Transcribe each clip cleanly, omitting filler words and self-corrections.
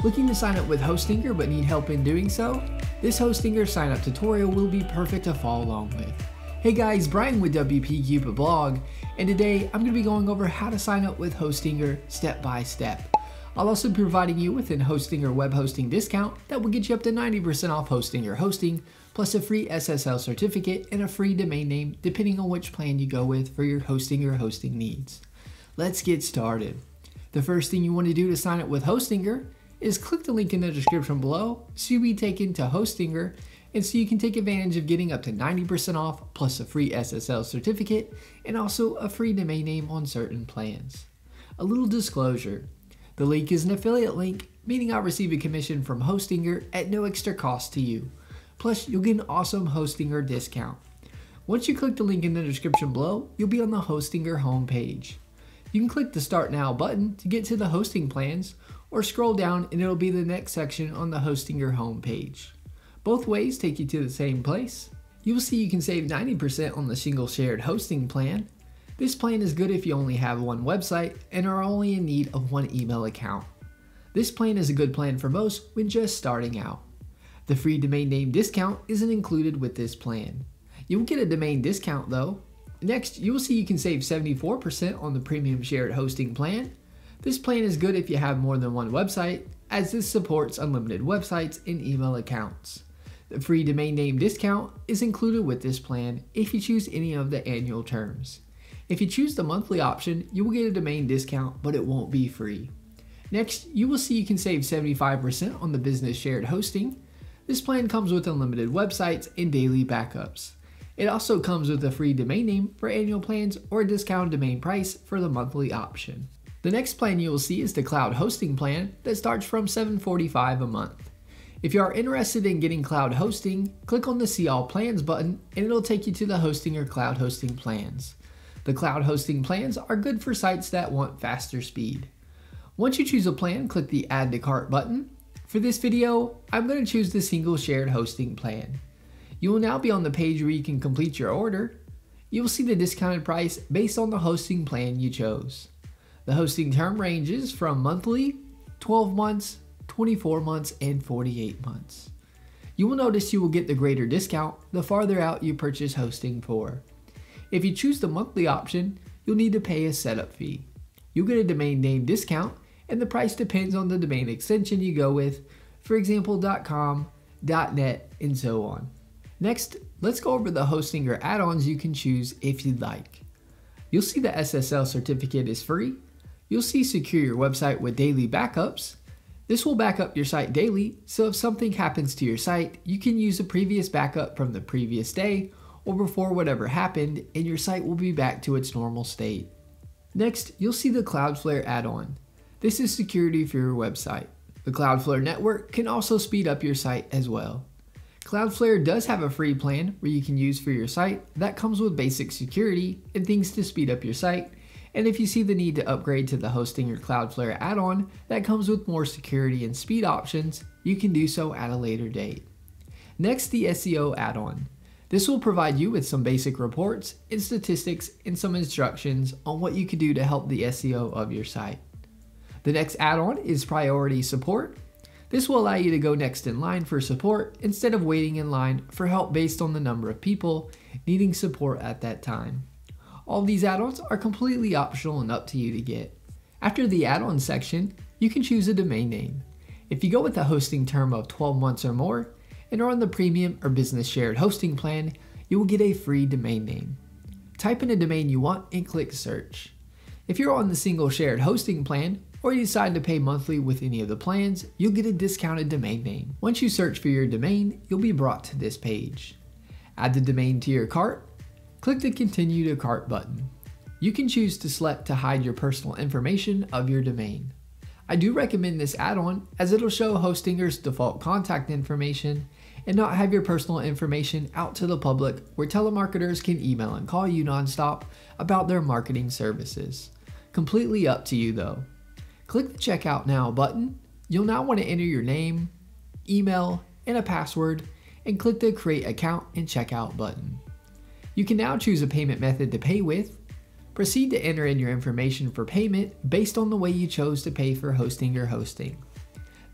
Looking to sign up with Hostinger but need help in doing so? This Hostinger sign up tutorial will be perfect to follow along with. Hey guys, Brian with WP Cupid Blog, and today I'm going to be going over how to sign up with Hostinger step by step. I'll also be providing you with an Hostinger web hosting discount that will get you up to 90% off Hostinger hosting, plus a free SSL certificate and a free domain name depending on which plan you go with for your Hostinger hosting needs. Let's get started. The first thing you want to do to sign up with Hostinger is click the link in the description below so you'll be taken to Hostinger, and so you can take advantage of getting up to 90% off plus a free SSL certificate and also a free domain name on certain plans. A little disclosure, the link is an affiliate link, meaning I'll receive a commission from Hostinger at no extra cost to you. Plus you'll get an awesome Hostinger discount. Once you click the link in the description below, you'll be on the Hostinger homepage. You can click the Start Now button to get to the hosting plans, or scroll down and it'll be the next section on the Hostinger homepage. Both ways take you to the same place. You will see you can save 90% on the single shared hosting plan. This plan is good if you only have one website and are only in need of one email account. This plan is a good plan for most when just starting out. The free domain name discount isn't included with this plan. You will get a domain discount though. Next, you will see you can save 74% on the premium shared hosting plan. This plan is good if you have more than one website, as this supports unlimited websites and email accounts. The free domain name discount is included with this plan if you choose any of the annual terms. If you choose the monthly option, you will get a domain discount, but it won't be free. Next, you will see you can save 75% on the business shared hosting. This plan comes with unlimited websites and daily backups. It also comes with a free domain name for annual plans or a discounted domain price for the monthly option. The next plan you will see is the cloud hosting plan that starts from $745 a month. If you are interested in getting cloud hosting, click on the See All Plans button and it'll take you to the Hostinger cloud hosting plans. The cloud hosting plans are good for sites that want faster speed. Once you choose a plan, click the Add to Cart button. For this video, I'm going to choose the single shared hosting plan. You will now be on the page where you can complete your order. You will see the discounted price based on the hosting plan you chose. The hosting term ranges from monthly, 12 months, 24 months, and 48 months. You will notice you will get the greater discount the farther out you purchase hosting for. If you choose the monthly option, you'll need to pay a setup fee. You'll get a domain name discount, and the price depends on the domain extension you go with, for example .com, .net, and so on. Next, let's go over the Hostinger add-ons you can choose if you'd like. You'll see the SSL certificate is free. You'll see Secure Your Website with Daily Backups. This will back up your site daily, so if something happens to your site, you can use a previous backup from the previous day or before whatever happened, and your site will be back to its normal state. Next, you'll see the Cloudflare add-on. This is security for your website. The Cloudflare network can also speed up your site as well. Cloudflare does have a free plan where you can use for your site that comes with basic security and things to speed up your site. And if you see the need to upgrade to the Hostinger Cloudflare add-on that comes with more security and speed options, you can do so at a later date. Next, the SEO add-on. This will provide you with some basic reports and statistics and some instructions on what you can do to help the SEO of your site. The next add-on is Priority Support. This will allow you to go next in line for support instead of waiting in line for help based on the number of people needing support at that time. All these add-ons are completely optional and up to you to get. After the add-on section, you can choose a domain name. If you go with a hosting term of 12 months or more and are on the premium or business shared hosting plan, you will get a free domain name. Type in a domain you want and click search. If you're on the single shared hosting plan or you decide to pay monthly with any of the plans, you'll get a discounted domain name. Once you search for your domain, you'll be brought to this page. Add the domain to your cart. Click the Continue to Cart button. You can choose to select to hide your personal information of your domain. I do recommend this add-on as it'll show Hostinger's default contact information and not have your personal information out to the public where telemarketers can email and call you nonstop about their marketing services. Completely up to you though. Click the Checkout Now button. You'll now want to enter your name, email, and a password, and click the Create Account and Checkout button. You can now choose a payment method to pay with. Proceed to enter in your information for payment based on the way you chose to pay for hosting your hosting.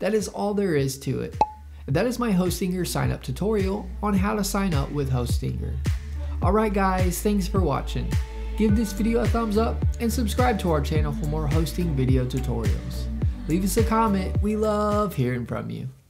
That is all there is to it. And that is my Hostinger sign up tutorial on how to sign up with Hostinger. Alright guys, thanks for watching. Give this video a thumbs up and subscribe to our channel for more hosting video tutorials. Leave us a comment, we love hearing from you.